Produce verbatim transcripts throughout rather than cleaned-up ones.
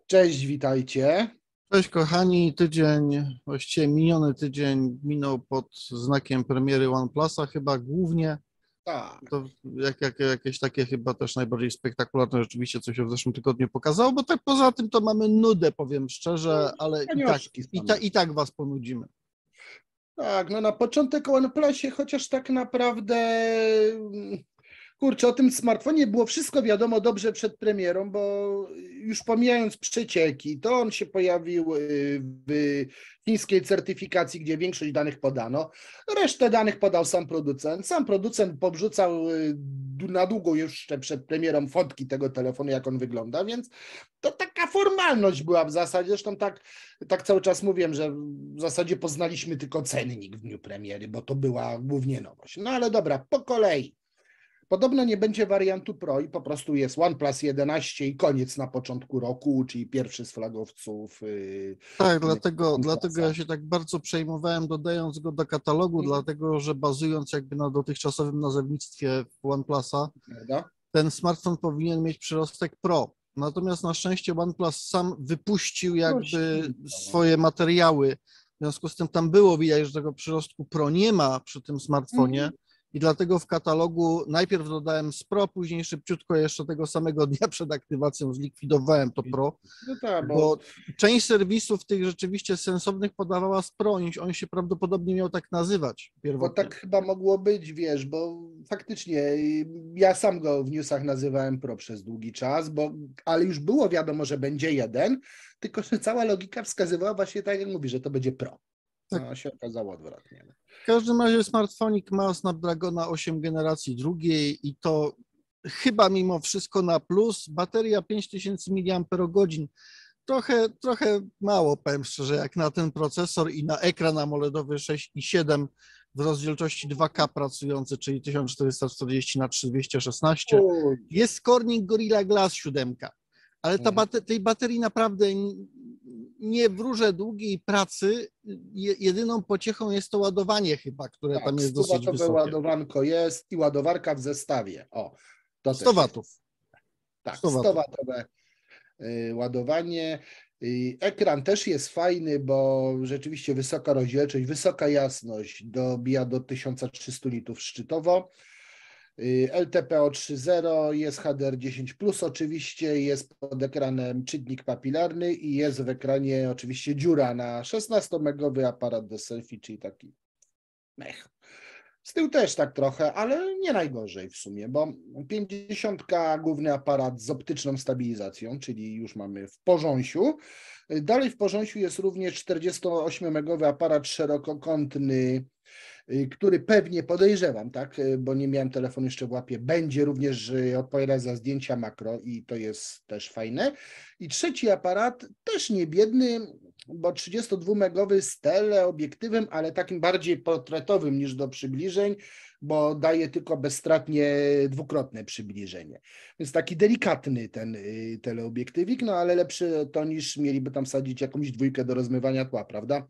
Cześć, witajcie. Cześć kochani, tydzień, właściwie miniony tydzień minął pod znakiem premiery OnePlusa chyba głównie. Tak, To jak, jak, jakieś takie chyba też najbardziej spektakularne rzeczywiście, co się w zeszłym tygodniu pokazało, bo tak poza tym to mamy nudę, powiem szczerze, ale i tak, Anioszki i, same. ta, i tak was ponudzimy. Tak, no na początek o OnePlusie, chociaż tak naprawdę, mm, kurczę, o tym smartfonie było wszystko wiadomo dobrze przed premierą, bo już pomijając przecieki, to on się pojawił y, w chińskiej certyfikacji, gdzie większość danych podano. Resztę danych podał sam producent. Sam producent pobrzucał y, na długo jeszcze przed premierą fotki tego telefonu, jak on wygląda, więc to taka formalność była w zasadzie. Zresztą tak, tak cały czas mówiłem, że w zasadzie poznaliśmy tylko cennik w dniu premiery, bo to była głównie nowość. No ale dobra, po kolei. Podobno nie będzie wariantu Pro i po prostu jest OnePlus jedenaście i koniec na początku roku, czyli pierwszy z flagowców. Yy, Tak, dlatego, OnePlusa. dlatego ja się tak bardzo przejmowałem dodając go do katalogu, Mhm. dlatego że bazując jakby na dotychczasowym nazewnictwie OnePlusa, Prawda? ten smartfon powinien mieć przyrostek Pro. Natomiast na szczęście OnePlus sam wypuścił jakby swoje materiały. W związku z tym tam było widać, że tego przyrostku Pro nie ma przy tym smartfonie. Mhm. I dlatego w katalogu najpierw dodałem z Pro, później szybciutko jeszcze tego samego dnia przed aktywacją zlikwidowałem to Pro, No tak, bo, bo część serwisów tych rzeczywiście sensownych podawała z Pro, on się prawdopodobnie miał tak nazywać bo pierwotnie. tak chyba mogło być, wiesz, bo faktycznie ja sam go w newsach nazywałem Pro przez długi czas, bo, ale już było wiadomo, że będzie jeden, tylko że cała logika wskazywała właśnie tak, jak mówi, że to będzie Pro. Tak. No, się okazało odwrotnie. W każdym razie smartfonik ma Snapdragona osiem generacji drugiej i to chyba mimo wszystko na plus. Bateria pięć tysięcy miliamperogodzin. Trochę, trochę mało, powiem szczerze, jak na ten procesor i na ekran AMOLEDowy sześć i siedem w rozdzielczości dwa K pracujący, czyli tysiąc czterysta czterdzieści na trzy dwieście szesnaście. Uj. Jest Corning Gorilla Glass siedem, ale ta Mhm. bate- tej baterii naprawdę nie wróżę długiej pracy. Je- jedyną pociechą jest to ładowanie chyba, które Tak, tam jest dosyć stówatowe wysokie. ładowanko jest i ładowarka w zestawie. O, to sto też jest. watów. Tak, sto watów. sto watowe y, ładowanie. Y, Ekran też jest fajny, bo rzeczywiście wysoka rozdzielczość, wysoka jasność, dobija do tysiąc trzysta nitów szczytowo. Y, L T P O trzy zero, jest H D R dziesięć plus oczywiście, jest pod ekranem czytnik papilarny i jest w ekranie oczywiście dziura na szesnastomegowy aparat do selfie, czyli taki mech. Z tyłu też tak trochę, ale nie najgorzej w sumie, bo pięćdziesiątka główny aparat z optyczną stabilizacją, czyli już mamy w porząsiu. Dalej w porząsiu jest również czterdziestoośmiomegowy aparat szerokokątny, który pewnie podejrzewam, tak, bo nie miałem telefonu jeszcze w łapie, będzie również odpowiadać za zdjęcia makro i to jest też fajne. I trzeci aparat, też nie biedny, bo trzydziestodwumegowy z teleobiektywem, ale takim bardziej portretowym niż do przybliżeń, bo daje tylko bezstratnie dwukrotne przybliżenie. Więc taki delikatny ten y, teleobiektywik, no ale lepszy to niż mieliby tam sadzić jakąś dwójkę do rozmywania tła, prawda?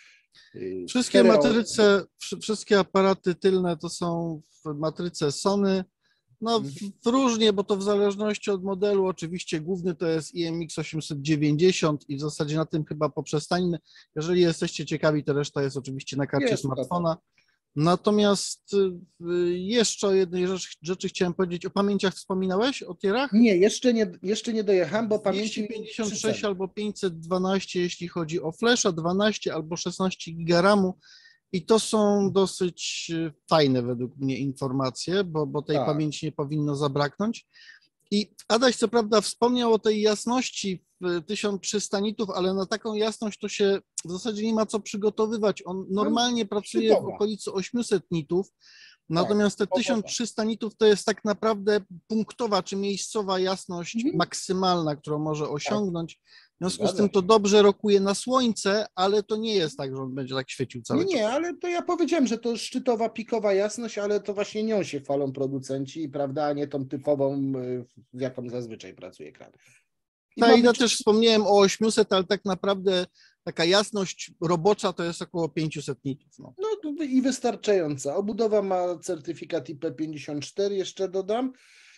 Y, Wszystkie stereo- matryce, wszy- wszystkie aparaty tylne to są w matryce Sony. No w, w różnie, bo to w zależności od modelu, oczywiście główny to jest I M X osiemset dziewięćdziesiąt i w zasadzie na tym chyba poprzestańmy. Jeżeli jesteście ciekawi, to reszta jest oczywiście na karcie Jest, smartfona. Natomiast y, jeszcze o jednej rzeczy, rzeczy chciałem powiedzieć. O pamięciach wspominałeś? O tierach? Nie, jeszcze nie, jeszcze nie dojechałem, bo pamięci pięćset pięćdziesiąt sześć przyceny. albo pięćset dwanaście, jeśli chodzi o flasha, dwanaście albo szesnaście giga ramu. I to są dosyć y, fajne według mnie informacje, bo, bo tej Tak. pamięci nie powinno zabraknąć. I Adaś co prawda wspomniał o tej jasności w tysiąc trzysta nitów, ale na taką jasność to się w zasadzie nie ma co przygotowywać. On normalnie pracuje w szczytowa. okolicy osiemset nitów, natomiast te typowa. tysiąc trzysta nitów to jest tak naprawdę punktowa czy miejscowa jasność Mhm. maksymalna, którą może osiągnąć. W związku z Zgadza tym to się. dobrze rokuje na słońce, ale to nie jest tak, że on będzie tak świecił cały Nie, czas. nie, ale to ja powiedziałem, że to szczytowa, pikowa jasność, ale to właśnie nią się chwalą producenci, prawda, a nie tą typową, y, z jaką zazwyczaj pracuje ekran. I Tak, ma i ja być- też wspomniałem o osiemset, ale tak naprawdę taka jasność robocza to jest około pięćset nitów. No. No to i wystarczająca. Obudowa ma certyfikat I P pięćdziesiąt cztery, jeszcze dodam.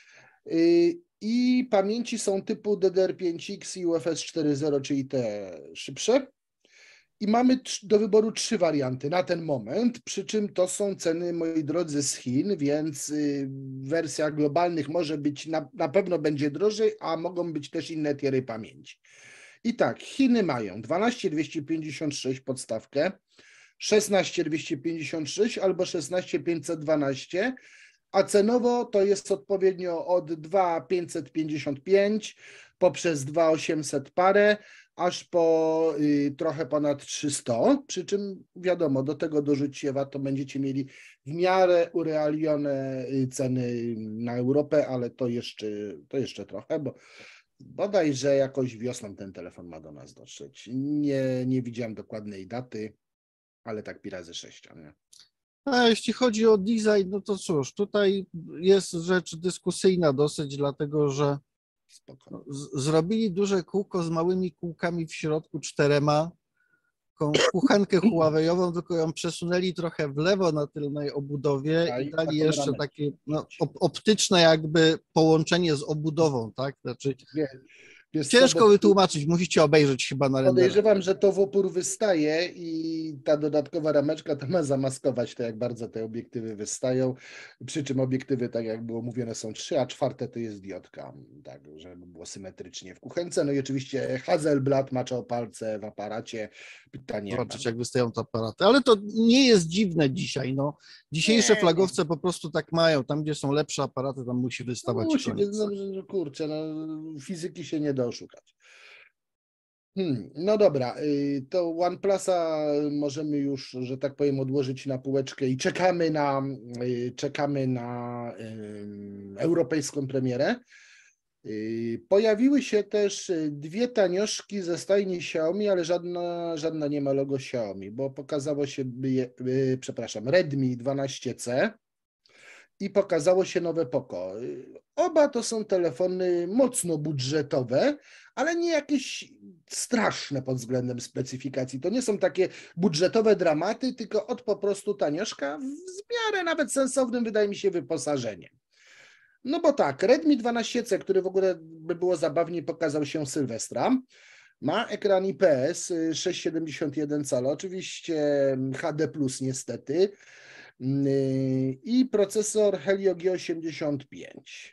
i pamięci są typu D D R pięć X i U F S cztery zero, czyli te szybsze. I mamy do wyboru trzy warianty na ten moment, przy czym to są ceny, moi drodzy, z Chin, więc w wersjach globalnych może być, na, na pewno będzie drożej, a mogą być też inne tiery pamięci. I tak, Chiny mają dwanaście dwieście pięćdziesiąt sześć podstawkę, szesnaście dwieście pięćdziesiąt sześć albo szesnaście pięćset dwanaście, a cenowo to jest odpowiednio od dwa pięćset pięćdziesiąt pięć poprzez dwa osiemset parę, aż po y, trochę ponad trzysta, przy czym wiadomo, do tego dorzućcie V A T, to będziecie mieli w miarę urealnione ceny na Europę, ale to jeszcze, to jeszcze trochę, bo bodajże jakoś wiosną ten telefon ma do nas dotrzeć. Nie, nie widziałem dokładnej daty, ale tak pi razy sześć, nie? A jeśli chodzi o design, no to cóż, tutaj jest rzecz dyskusyjna dosyć, dlatego że Spoko. z- zrobili duże kółko z małymi kółkami w środku, czterema, taką kuchenkę Huawei'ową, tylko ją przesunęli trochę w lewo na tylnej obudowie A i i dali taką jeszcze ramę. takie no, op- optyczne jakby połączenie z obudową, tak? Znaczy Wie, wiesz co, ciężko bo wytłumaczyć, musicie obejrzeć chyba na renderach. podejrzewam, że to w opór wystaje i ta dodatkowa rameczka to ma zamaskować to, jak bardzo te obiektywy wystają. Przy czym obiektywy, tak jak było mówione, są trzy, a czwarte to jest diodka, tak, żeby było symetrycznie w kuchence. No i oczywiście Hasselblad macza o palce w aparacie. Pytanie, jak Zobaczyć, nam- jak wystają te aparaty. Ale to nie jest dziwne dzisiaj. No. Dzisiejsze Nie. flagowce po prostu tak mają. Tam, gdzie są lepsze aparaty, tam musi no, wystawać musi być, koniec. no, no, kurczę, no, fizyki się nie da oszukać. Hmm, no dobra, y, to OnePlusa możemy już, że tak powiem, odłożyć na półeczkę i czekamy na, y, czekamy na ym, europejską premierę. Y, Pojawiły się też y, dwie tanioszki ze stajni Xiaomi, ale żadna, żadna nie ma logo Xiaomi, bo pokazało się, by je, y, przepraszam, Redmi dwanaście C i pokazało się nowe Poco. Y, Oba to są telefony mocno budżetowe, ale nie jakieś straszne pod względem specyfikacji. To nie są takie budżetowe dramaty, tylko od po prostu tanioszka w miarę nawet sensownym, wydaje mi się, wyposażeniem. No bo tak, Redmi dwanaście C, który w ogóle by było zabawniej, pokazał się Sylwestra, ma ekran I P S sześć przecinek siedemdziesiąt jeden cala, oczywiście H D plus niestety, i procesor Helio G osiemdziesiąt pięć.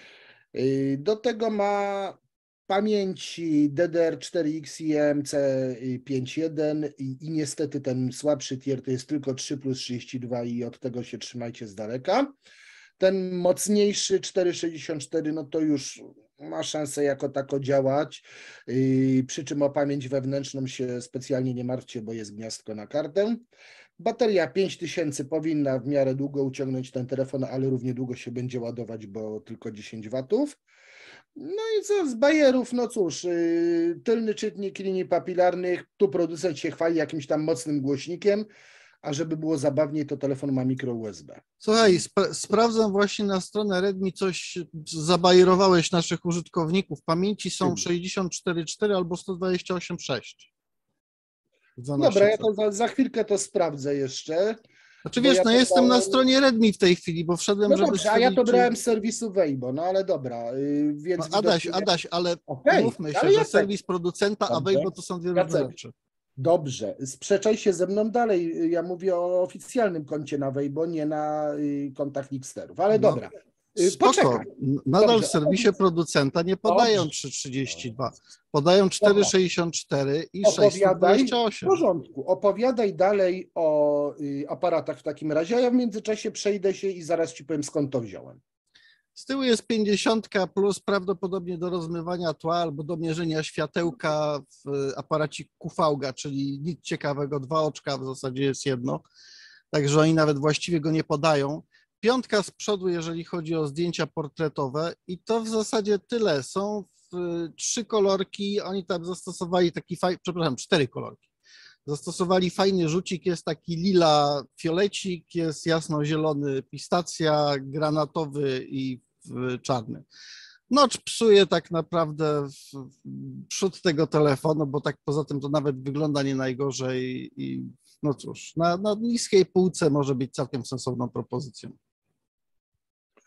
Do tego ma pamięci D D R cztery X i E M C pięć jeden i, i niestety ten słabszy tier to jest tylko trzy plus trzydzieści dwa i od tego się trzymajcie z daleka. Ten mocniejszy cztery przecinek sześćdziesiąt cztery, no to już ma szansę jako tako działać, yy, przy czym o pamięć wewnętrzną się specjalnie nie martwcie, bo jest gniazdko na kartę. Bateria pięć tysięcy powinna w miarę długo uciągnąć ten telefon, ale równie długo się będzie ładować, bo tylko dziesięć watów. No i co z bajerów, no cóż, yy, tylny czytnik linii papilarnych, tu producent się chwali jakimś tam mocnym głośnikiem, a żeby było zabawniej, to telefon ma mikro U S B. Słuchaj, spra- sprawdzam właśnie na stronę Redmi, coś zabajerowałeś naszych użytkowników. Pamięci są Czym? sześćdziesiąt cztery cztery albo sto dwadzieścia osiem sześć. Dobra, ja to za, za chwilkę to sprawdzę jeszcze. Znaczy bo wiesz, ja no to jestem na brałem- stronie Redmi w tej chwili, bo wszedłem, No żeby dobrze, a ja to stwierdzić, czy- brałem z serwisu Weibo, no ale dobra, yy, więc No, Adaś, widocznie- Adaś, ale Okej, umówmy się, ale że Jacek, serwis producenta, a Dobrze. Weibo to są dwie różne Jacek. rzeczy. Dobrze, sprzeczaj się ze mną dalej. Ja mówię o oficjalnym koncie na Weibo, nie na y, kontach Nixterów, ale No, dobra. Y, Spoko. Poczekaj. Nadal Dobrze, w serwisie opowiedz- producenta nie podają Dobrze. trzy trzydzieści dwa, podają cztery sześćdziesiąt cztery i sześć Opowiadaj, dwadzieścia w osiem. porządku, opowiadaj dalej o y, aparatach w takim razie, a ja w międzyczasie przejdę się i zaraz ci powiem, skąd to wziąłem. Z tyłu jest pięćdziesiąt plus prawdopodobnie do rozmywania tła albo do mierzenia światełka w aparacie Q V G A, czyli nic ciekawego, dwa oczka w zasadzie jest jedno, także oni nawet właściwie go nie podają. Piątka z przodu, jeżeli chodzi o zdjęcia portretowe i to w zasadzie tyle. Są w, trzy kolorki, oni tam zastosowali taki fajny, przepraszam, cztery kolorki. Zastosowali fajny rzucik, jest taki lila fiolecik, jest jasno-zielony pistacja, granatowy i w- czarny. Notch psuje tak naprawdę w, w przód tego telefonu, bo tak poza tym to nawet wygląda nie najgorzej i no cóż, na, na niskiej półce może być całkiem sensowną propozycją.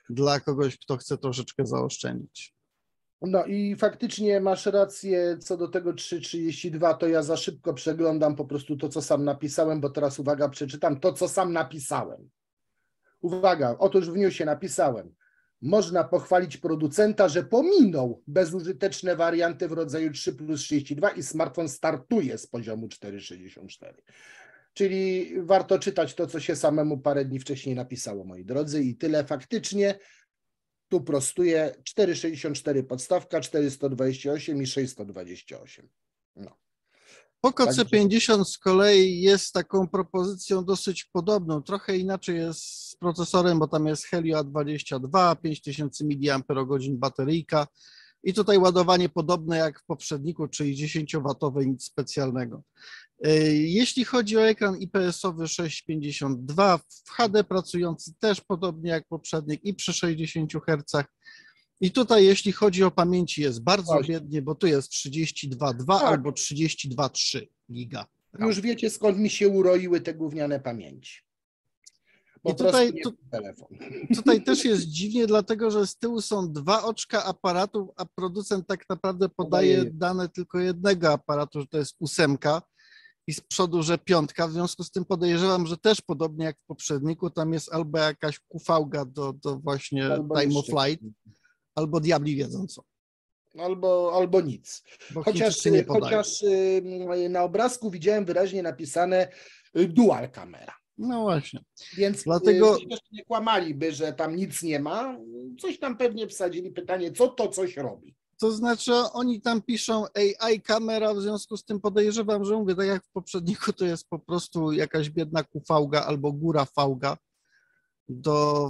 dla kogoś, kto chce troszeczkę zaoszczędzić. No i faktycznie masz rację co do tego trzy trzydzieści dwa, to ja za szybko przeglądam po prostu to, co sam napisałem, bo teraz uwaga, przeczytam to, co sam napisałem. Uwaga, otóż w newsie napisałem: można pochwalić producenta, że pominął bezużyteczne warianty w rodzaju trzy plus trzydzieści dwa i smartfon startuje z poziomu cztery sześćdziesiąt cztery. Czyli warto czytać to, co się samemu parę dni wcześniej napisało, moi drodzy, i tyle faktycznie. Tu prostuję cztery sześćdziesiąt cztery podstawka, czterysta dwadzieścia osiem i sześćset dwadzieścia osiem. No. Poco C pięćdziesiąt z kolei jest taką propozycją dosyć podobną. Trochę inaczej jest z procesorem, bo tam jest Helio A dwadzieścia dwa, pięć tysięcy miliamperogodzin bateryjka i tutaj ładowanie podobne jak w poprzedniku, czyli dziesięciowatowe, nic specjalnego. Jeśli chodzi o ekran I P S-owy sześć pięćdziesiąt dwa, w H D pracujący też podobnie jak poprzednik i przy sześćdziesięciu hercach. I tutaj jeśli chodzi o pamięci jest bardzo Właśnie. biednie, bo tu jest trzydzieści dwa przecinek dwa Tak. albo trzydzieści dwa przecinek trzy giga. Już wiecie, skąd mi się uroiły te gówniane pamięci. Po I tutaj, prostu tu, nie telefon. tutaj też jest dziwnie, dlatego że z tyłu są dwa oczka aparatów, a producent tak naprawdę podaje Podaje. dane tylko jednego aparatu, że to jest ósemka i z przodu, że piątka. W związku z tym podejrzewam, że też podobnie jak w poprzedniku, tam jest albo jakaś kufałga do, do właśnie Albo time of jeszcze- flight, albo diabli wiedzą co. Albo, albo nic. Bo Chociaż, Chińczycy nie podają. chociaż y, na obrazku widziałem wyraźnie napisane y, dual kamera. No właśnie. Więc Dlatego- Dlatego... też nie kłamaliby, że tam nic nie ma. Coś tam pewnie wsadzili. Pytanie, co to coś robi? To znaczy oni tam piszą A I kamera, w związku z tym podejrzewam, że mówię, tak jak w poprzedniku, to jest po prostu jakaś biedna kufałga albo góra fałga do,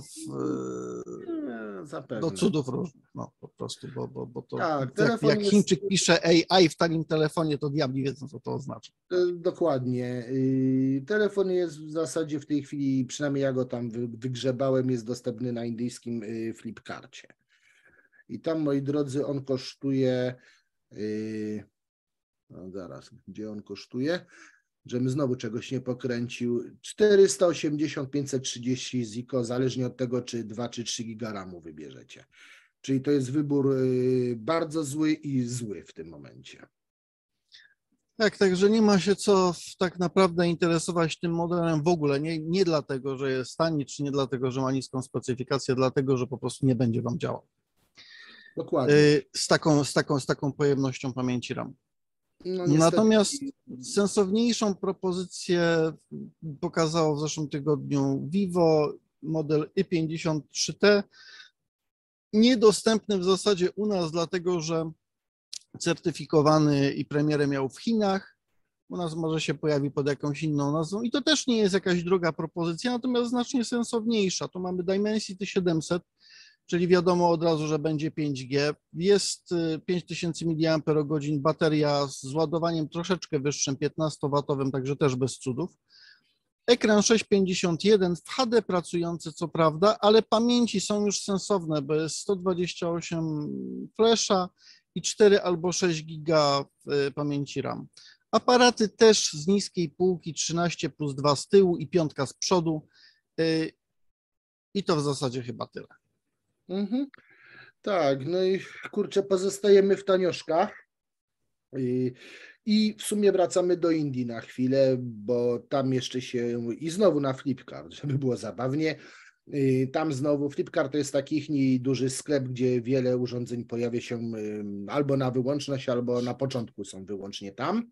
Nie, zapewne. do cudów różnych, no po prostu, bo, bo, bo to Tak, jak, telefon jak jest- Chińczyk pisze A I w takim telefonie, to diabli wiedzą, co to oznacza. E, Dokładnie. Y, Telefon jest w zasadzie w tej chwili, przynajmniej ja go tam wy- wygrzebałem, jest dostępny na indyjskim y, Flipkarcie. I tam, moi drodzy, on kosztuje, y, no zaraz, gdzie on kosztuje? Żebym znowu czegoś nie pokręcił, czterysta osiemdziesiąt, pięćset trzydzieści ziko, zależnie od tego, czy dwa czy trzy giga ramu wybierzecie. Czyli to jest wybór y, bardzo zły i zły w tym momencie. Tak, także nie ma się co w- tak naprawdę interesować tym modelem w ogóle. Nie, nie dlatego, że jest tani, czy nie dlatego, że ma niską specyfikację, dlatego, że po prostu nie będzie wam działał. Dokładnie. Y, Z taką, z taką, z taką pojemnością pamięci RAM. No, niestety- Natomiast sensowniejszą propozycję pokazało w zeszłym tygodniu Vivo, model Y pięćdziesiąt trzy T. Niedostępny w zasadzie u nas, dlatego że certyfikowany i premierę miał w Chinach. U nas może się pojawi pod jakąś inną nazwą i to też nie jest jakaś droga propozycja, natomiast znacznie sensowniejsza. Tu mamy Dimensity siedemset, czyli wiadomo od razu, że będzie pięć G. Jest y, pięć tysięcy miliamperogodzin bateria z ładowaniem troszeczkę wyższym, piętnastowatowym, także też bez cudów. Ekran sześć pięćdziesiąt jeden w H D pracujący, co prawda, ale pamięci są już sensowne, bo jest sto dwadzieścia osiem flasha i cztery albo sześć giga y, pamięci RAM. Aparaty też z niskiej półki, trzynaście plus dwa z tyłu i piątka z przodu. y, I to w zasadzie chyba tyle. Mhm. Tak, no i kurczę, pozostajemy w tanioszkach. I, I w sumie wracamy do Indii na chwilę, bo tam jeszcze się i znowu na Flipkart, żeby było zabawnie. Y, Tam znowu Flipkart to jest taki ich duży sklep, gdzie wiele urządzeń pojawia się ym, albo na wyłączność, albo na początku są wyłącznie tam.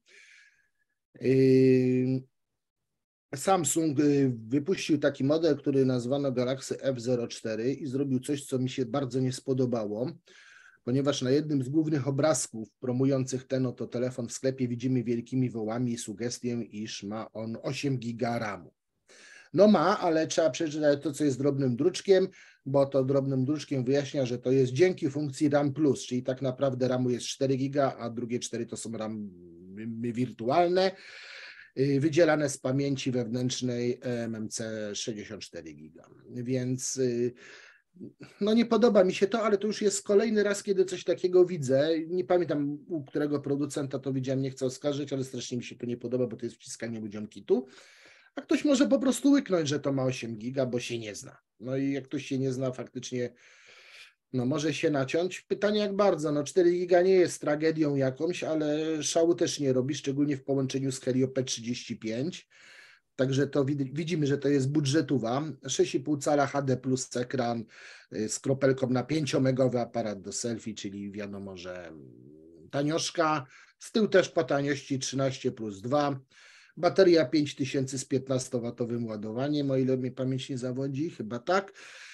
Y, Samsung y, wypuścił taki model, który nazwano Galaxy F zero cztery i zrobił coś, co mi się bardzo nie spodobało, ponieważ na jednym z głównych obrazków promujących ten oto telefon w sklepie widzimy wielkimi wołami sugestię, iż ma on osiem giga ramu. No ma, ale trzeba przeczytać to, co jest drobnym druczkiem, bo to drobnym druczkiem wyjaśnia, że to jest dzięki funkcji RAM plus, czyli tak naprawdę ramu jest cztery giga, a drugie cztery to są ramy wirtualne, y, wydzielane z pamięci wewnętrznej M M C sześćdziesiąt cztery giga. Więc y, no nie podoba mi się to, ale to już jest kolejny raz, kiedy coś takiego widzę. Nie pamiętam, u którego producenta to widziałem, nie chcę oskarżyć, ale strasznie mi się to nie podoba, bo to jest wciskanie ludziom kitu. a ktoś może po prostu łyknąć, że to ma osiem giga, bo się nie zna. No i jak ktoś się nie zna, faktycznie no może się naciąć. Pytanie jak bardzo, no cztery giga nie jest tragedią jakąś, ale szału też nie robi, szczególnie w połączeniu z Helio P trzydzieści pięć. Także to widzimy, że to jest budżetowa. sześć i pół cala H D plus ekran z kropelką na pięciomegowy aparat do selfie, czyli wiadomo, że tanioszka. Z tyłu też po taniości trzynaście plus dwa. Bateria pięć tysięcy z piętnastowatowym ładowaniem, o ile mnie pamięć nie zawodzi, chyba tak.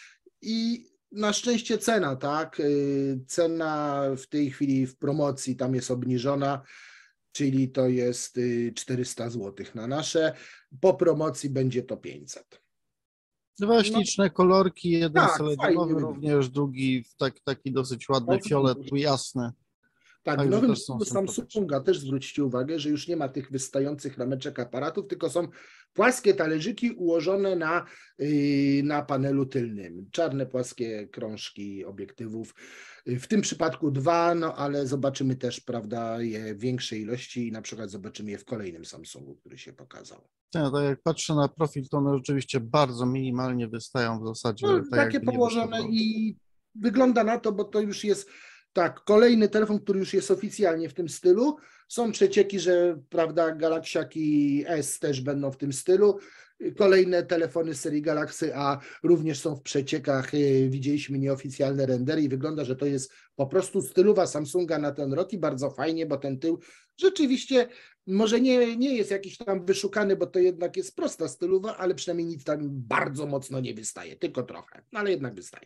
I na szczęście cena, tak? Cena w tej chwili w promocji tam jest obniżona, czyli to jest czterysta złotych na nasze. Po promocji będzie to pięćset. Dwa No, śliczne kolorki, jeden tak, seledynowy fajnie również, drugi tak, taki dosyć ładny, No, fiolet, jasny. Tak, w Także nowym też są stylu Samsunga też zwróćcie uwagę, że już nie ma tych wystających rameczek aparatów, tylko są płaskie talerzyki ułożone na, yy, na panelu tylnym. Czarne, płaskie krążki obiektywów. W tym przypadku dwa, no ale zobaczymy też, prawda, je w większej ilości i na przykład zobaczymy je w kolejnym Samsungu, który się pokazał. Tak, tak jak patrzę na profil, to one rzeczywiście bardzo minimalnie wystają w zasadzie. No, tak takie jakby nie położone występowały. i wygląda na to, bo to już jest tak, kolejny telefon, który już jest oficjalnie w tym stylu. Są przecieki, że prawda, Galaxiaki S też będą w tym stylu. Kolejne telefony serii Galaxy A również są w przeciekach. Widzieliśmy nieoficjalne rendery i wygląda, że to jest po prostu stylowa Samsunga na ten rok i bardzo fajnie, bo ten tył rzeczywiście może nie, nie jest jakiś tam wyszukany, bo to jednak jest prosta stylowa, ale przynajmniej nic tam bardzo mocno nie wystaje, tylko trochę, ale jednak wystaje.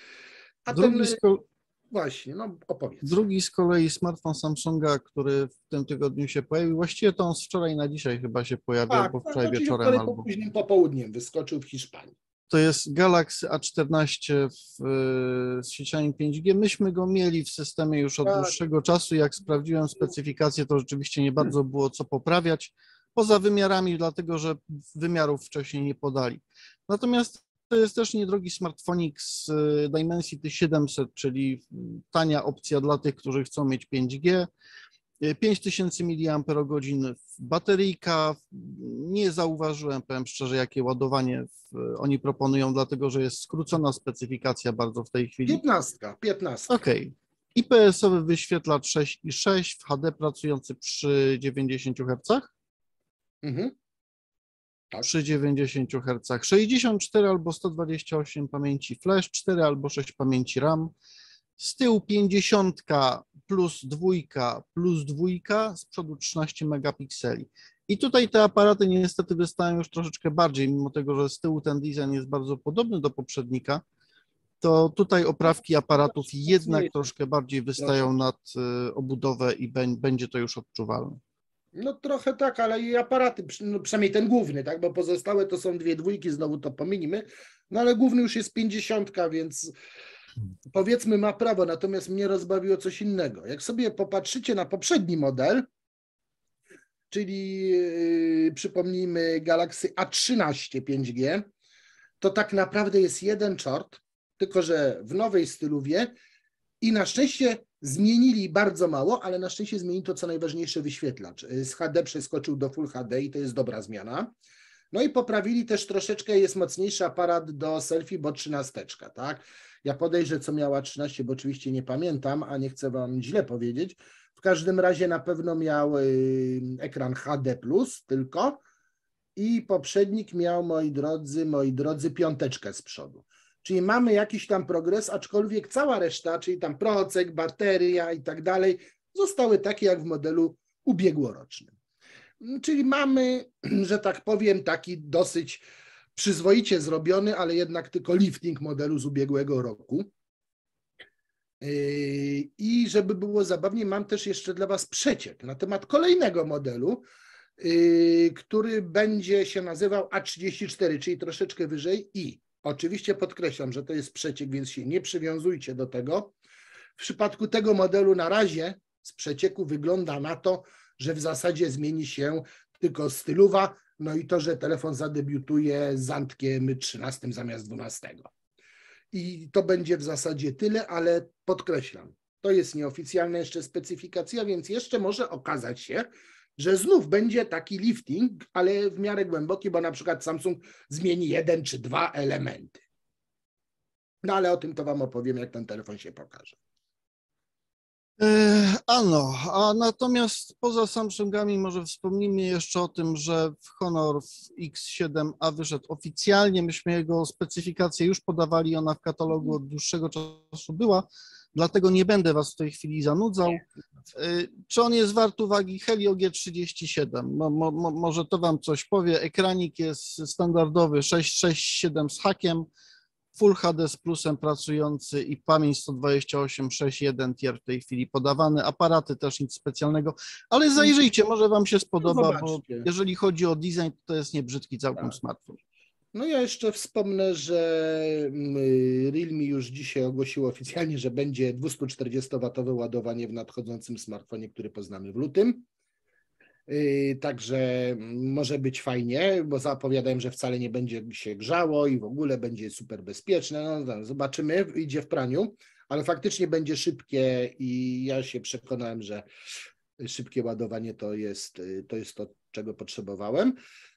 A Drugi ten z, ko- właśnie, no opowiedz. drugi z kolei smartfon Samsunga, który w tym tygodniu się pojawił, właściwie to on z wczoraj na dzisiaj chyba się pojawił, Tak, albo tak, wczoraj znaczy wieczorem, wczoraj albo... po późnym popołudniem wyskoczył w Hiszpanii. To jest Galaxy A czternaście w, y, z sieciami pięć G. Myśmy go mieli w systemie już od Tak. dłuższego czasu. Jak sprawdziłem specyfikację, to rzeczywiście nie bardzo było co poprawiać, poza wymiarami, dlatego że wymiarów wcześniej nie podali. Natomiast to jest też niedrogi smartfonik z y, Dimensity siedemset, czyli tania opcja dla tych, którzy chcą mieć pięć G. pięć tysięcy miliamperogodzin bateryjka. Nie zauważyłem, powiem szczerze, jakie ładowanie w, oni proponują, dlatego że jest skrócona specyfikacja bardzo w tej chwili. Piętnastka, piętnastka. OK. I P S-owy wyświetlacz sześć i sześć w H D pracujący przy dziewięćdziesięciu hercach. Mhm. Tak. Przy dziewięćdziesięciu hercach. sześćdziesiąt cztery albo sto dwadzieścia osiem pamięci flash, cztery albo sześć pamięci RAM. Z tyłu pięćdziesiąt plus dwójka plus dwójka, z przodu trzynaście megapikseli. I tutaj te aparaty niestety wystają już troszeczkę bardziej, mimo tego, że z tyłu ten design jest bardzo podobny do poprzednika, to tutaj oprawki aparatów jednak troszkę bardziej wystają nad obudowę i będzie to już odczuwalne. No trochę tak, ale i aparaty, no przynajmniej ten główny, tak, bo pozostałe to są dwie dwójki, znowu to pominimy, no ale główny już jest pięćdziesiątka, więc powiedzmy ma prawo, natomiast mnie rozbawiło coś innego. Jak sobie popatrzycie na poprzedni model, czyli yy, przypomnijmy Galaxy A trzynaście pięć G, to tak naprawdę jest jeden czort, tylko że w nowej styluwie i na szczęście zmienili bardzo mało, ale na szczęście zmienili to, co najważniejsze, wyświetlacz. Z H D przeskoczył do Full H D i to jest dobra zmiana. No i poprawili też troszeczkę, jest mocniejszy aparat do selfie, bo trzynasteczka, tak? Ja podejrzę, co miała trzynaście, bo oczywiście nie pamiętam, a nie chcę wam źle powiedzieć. W każdym razie na pewno miał y, ekran H D plus tylko i poprzednik miał, moi drodzy, moi drodzy, piąteczkę z przodu. Czyli mamy jakiś tam progres, aczkolwiek cała reszta, czyli tam procek, bateria i tak dalej, zostały takie jak w modelu ubiegłorocznym. Czyli mamy, że tak powiem, taki dosyć przyzwoicie zrobiony, ale jednak tylko lifting modelu z ubiegłego roku. I żeby było zabawniej, mam też jeszcze dla was przeciek na temat kolejnego modelu, który będzie się nazywał A trzydzieści cztery, czyli troszeczkę wyżej i oczywiście podkreślam, że to jest przeciek, więc się nie przywiązujcie do tego. W przypadku tego modelu na razie z przecieku wygląda na to, że w zasadzie zmieni się tylko stylowa, no i to, że telefon zadebiutuje z Antkiem trzynastym zamiast dwunastego. I to będzie w zasadzie tyle, ale podkreślam, to jest nieoficjalna jeszcze specyfikacja, więc jeszcze może okazać się, że znów będzie taki lifting, ale w miarę głęboki, bo na przykład Samsung zmieni jeden czy dwa elementy. No ale o tym to wam opowiem, jak ten telefon się pokaże. E, ano, a natomiast poza Samsungami może wspomnijmy jeszcze o tym, że Honor X siedem a wyszedł oficjalnie. Myśmy jego specyfikację już podawali, ona w katalogu od dłuższego czasu była, dlatego nie będę was w tej chwili zanudzał. E, czy on jest wart uwagi? Helio G trzydzieści siedem. Mo, mo, może to wam coś powie. Ekranik jest standardowy sześć sześć siedem z hakiem. Full H D z plusem pracujący i pamięć sto dwadzieścia osiem sześć jeden tier w tej chwili podawany, aparaty też nic specjalnego, ale zajrzyjcie, może wam się spodoba, No bo jeżeli chodzi o design, to jest niebrzydki całkiem tak. smartfon. No ja jeszcze wspomnę, że Realme już dzisiaj ogłosiło oficjalnie, że będzie dwustuczterdziestowatowe ładowanie w nadchodzącym smartfonie, który poznamy w lutym. Także może być fajnie, bo zapowiadałem, że wcale nie będzie się grzało i w ogóle będzie super bezpieczne. No, zobaczymy, idzie w praniu, ale faktycznie będzie szybkie i ja się przekonałem, że szybkie ładowanie to jest to, jest to czego potrzebowałem.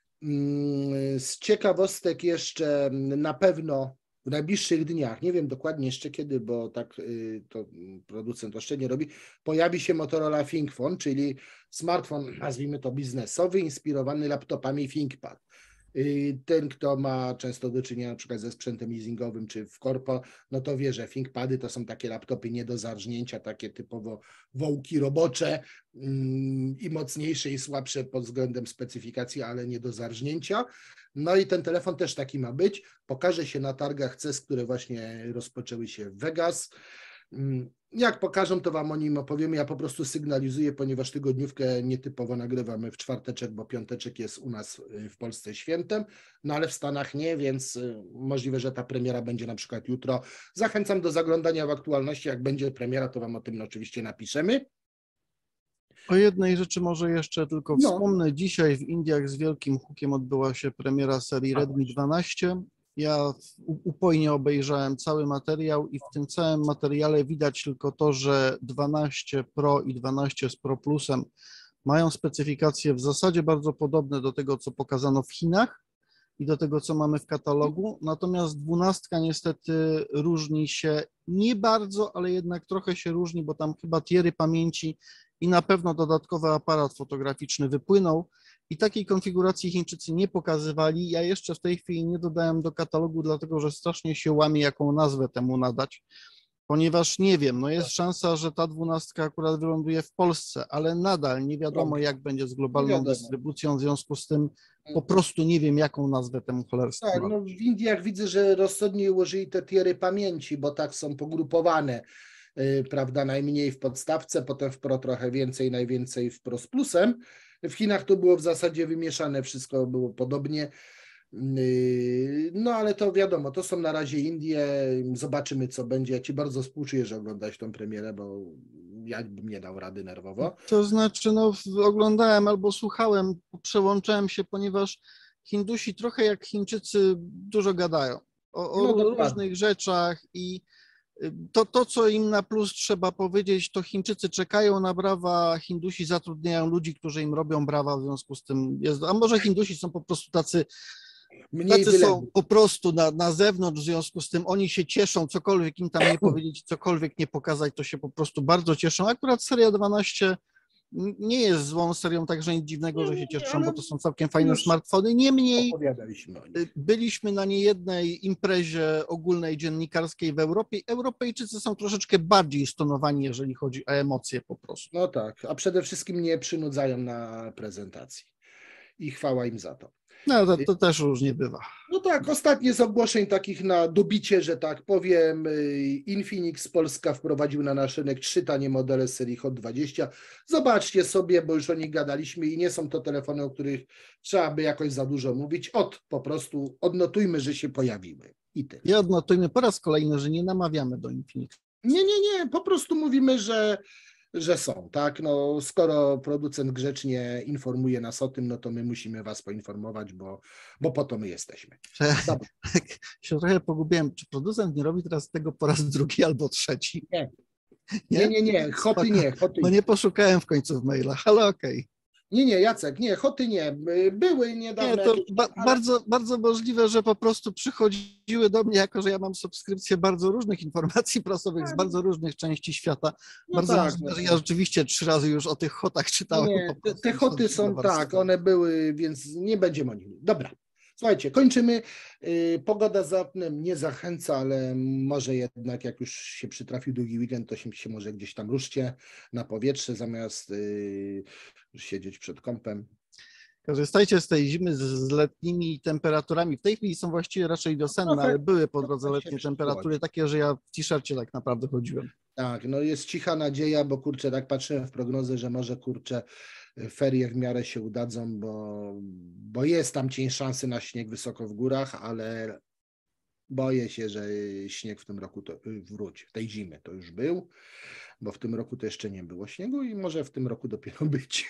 Z ciekawostek jeszcze na pewno w najbliższych dniach, nie wiem dokładnie jeszcze kiedy, bo tak to producent jeszcze nie robi, pojawi się Motorola ThinkPhone, czyli smartfon, nazwijmy to biznesowy, inspirowany laptopami ThinkPad. Ten, kto ma często do czynienia na przykład ze sprzętem leasingowym czy w korpo, no to wie, że ThinkPady to są takie laptopy nie do zarżnięcia, takie typowo wołki robocze i mocniejsze i słabsze pod względem specyfikacji, ale nie do zarżnięcia. No i ten telefon też taki ma być. Pokaże się na targach C E S, które właśnie rozpoczęły się w Vegas. Jak pokażą, to wam o nim opowiem. Ja po prostu sygnalizuję, ponieważ tygodniówkę nietypowo nagrywamy w czwarteczek, bo piąteczek jest u nas w Polsce świętem, no ale w Stanach nie, więc możliwe, że ta premiera będzie na przykład jutro. Zachęcam do zaglądania w aktualności. Jak będzie premiera, to wam o tym oczywiście napiszemy. O jednej rzeczy może jeszcze tylko No. wspomnę. Dzisiaj w Indiach z wielkim hukiem odbyła się premiera serii Redmi dwanaście. Ja upojnie obejrzałem cały materiał i w tym całym materiale widać tylko to, że dwanaście Pro i dwanaście z Pro Plusem mają specyfikacje w zasadzie bardzo podobne do tego, co pokazano w Chinach i do tego, co mamy w katalogu. Natomiast dwunastka niestety różni się nie bardzo, ale jednak trochę się różni, bo tam chyba tiery pamięci i na pewno dodatkowy aparat fotograficzny wypłynął. I takiej konfiguracji Chińczycy nie pokazywali. Ja jeszcze w tej chwili nie dodałem do katalogu, dlatego że strasznie się łamie, jaką nazwę temu nadać, ponieważ nie wiem, no jest szansa, że ta dwunastka akurat wyląduje w Polsce, ale nadal nie wiadomo, jak będzie z globalną dystrybucją, w związku z tym po prostu nie wiem, jaką nazwę temu cholerstwu Tak, no w Indiach widzę, że rozsądnie ułożyli te tiery pamięci, bo tak są pogrupowane, yy, prawda, najmniej w podstawce, potem w Pro trochę więcej, najwięcej w Pro z plusem. W Chinach to było w zasadzie wymieszane, wszystko było podobnie. No ale to wiadomo, to są na razie Indie, zobaczymy co będzie. Ja ci bardzo współczuję, że oglądałeś tą premierę, bo ja bym nie dał rady nerwowo. To znaczy, no oglądałem albo słuchałem, przełączałem się, ponieważ Hindusi trochę jak Chińczycy dużo gadają o, o no, różnych rzeczach i to, to, co im na plus trzeba powiedzieć, to Chińczycy czekają na brawa, Hindusi zatrudniają ludzi, którzy im robią brawa, w związku z tym jest, a może Hindusi są po prostu tacy, Mniej tacy są po prostu na, na zewnątrz, w związku z tym oni się cieszą, cokolwiek im tam nie powiedzieć, cokolwiek nie pokazać, to się po prostu bardzo cieszą. Akurat seria dwanaście nie jest złą serią, także nic dziwnego, że się cieszą, bo to są całkiem fajne smartfony. Niemniej byliśmy na niejednej imprezie ogólnej dziennikarskiej w Europie. Europejczycy są troszeczkę bardziej stonowani, jeżeli chodzi o emocje po prostu. No tak, a przede wszystkim nie przynudzają na prezentacji i chwała im za to. No to, to też różnie bywa. No tak, ostatnie z ogłoszeń takich na dobicie, że tak powiem, Infinix Polska wprowadził na nasz rynek trzy tanie modele z serii Hot dwadzieścia. Zobaczcie sobie, bo już o nich gadaliśmy i nie są to telefony, o których trzeba by jakoś za dużo mówić. Od po prostu odnotujmy, że się pojawiły i tyle. I odnotujmy po raz kolejny, że nie namawiamy do Infinix. Nie, nie, nie, po prostu mówimy, że że są, tak? No, skoro producent grzecznie informuje nas o tym, no to my musimy was poinformować, bo, bo po to my jesteśmy. Tak, się trochę pogubiłem. Czy producent nie robi teraz tego po raz drugi albo trzeci? Nie, nie, nie, nie. Hoty nie, hoty No nie poszukałem w końcu w mailach, ale okej. Nie, nie, Jacek, nie, Choty nie. Były niedawno Nie, to jakieś ba tam, ale bardzo, bardzo możliwe, że po prostu przychodziły do mnie, jako że ja mam subskrypcję bardzo różnych informacji prasowych z bardzo różnych części świata. no Bardzo tak, możliwe, no że ja to, rzeczywiście trzy razy już o tych Chotach nie, czytałem nie, po te, prostu. te i są Choty są tak, warstwy. one były, więc nie będziemy o nich. Dobra, słuchajcie, kończymy. Yy, pogoda za oknem nie zachęca, ale może jednak jak już się przytrafił długi weekend, to się, się może gdzieś tam ruszcie na powietrze zamiast yy, siedzieć przed kąpem. Korzystajcie z tej zimy z, z letnimi temperaturami. W tej chwili są właściwie raczej wiosenne, Trochę- ale były po drodze trochę się letnie przychłodzi. temperatury takie, że ja w t-shircie tak naprawdę chodziłem. Tak, no jest cicha nadzieja, bo kurczę, tak patrzyłem w prognozę, że może kurczę ferie w miarę się udadzą, bo, bo jest tam cień szansy na śnieg wysoko w górach, ale boję się, że śnieg w tym roku to wróci. W tej zimy to już był, bo w tym roku to jeszcze nie było śniegu i może w tym roku dopiero być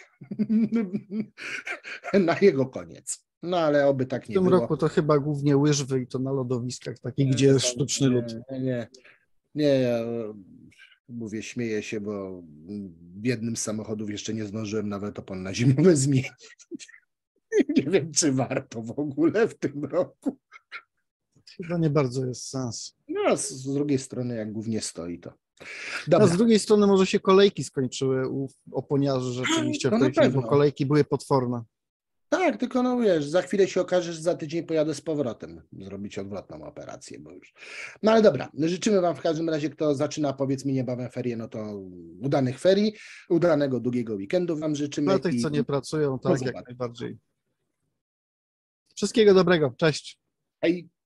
na jego koniec. No ale oby tak W nie tym było. roku to chyba głównie łyżwy i to na lodowiskach takich, gdzie jest sztuczny lód. Nie, nie, nie, ja mówię, śmieję się, bo biednym z samochodów jeszcze nie zdążyłem nawet opon na zimowe zmienić. Nie wiem, czy warto w ogóle w tym roku. Chyba nie bardzo jest sens. No, a z, z drugiej strony, jak głównie stoi, to. A Dobra, z drugiej strony może się kolejki skończyły u oponiarzy rzeczywiście No w na tej chwili, bo pewno. kolejki były potworne. tak, tylko no wiesz, za chwilę się okaże, że za tydzień pojadę z powrotem zrobić odwrotną operację, bo już. No ale dobra, życzymy Wam w każdym razie, kto zaczyna powiedzmy niebawem ferie, no to udanych ferii, udanego długiego weekendu Wam życzymy. Dla tych, i- co nie pracują, tak, jak zobaczenia. najbardziej. Wszystkiego dobrego. Cześć. Hej.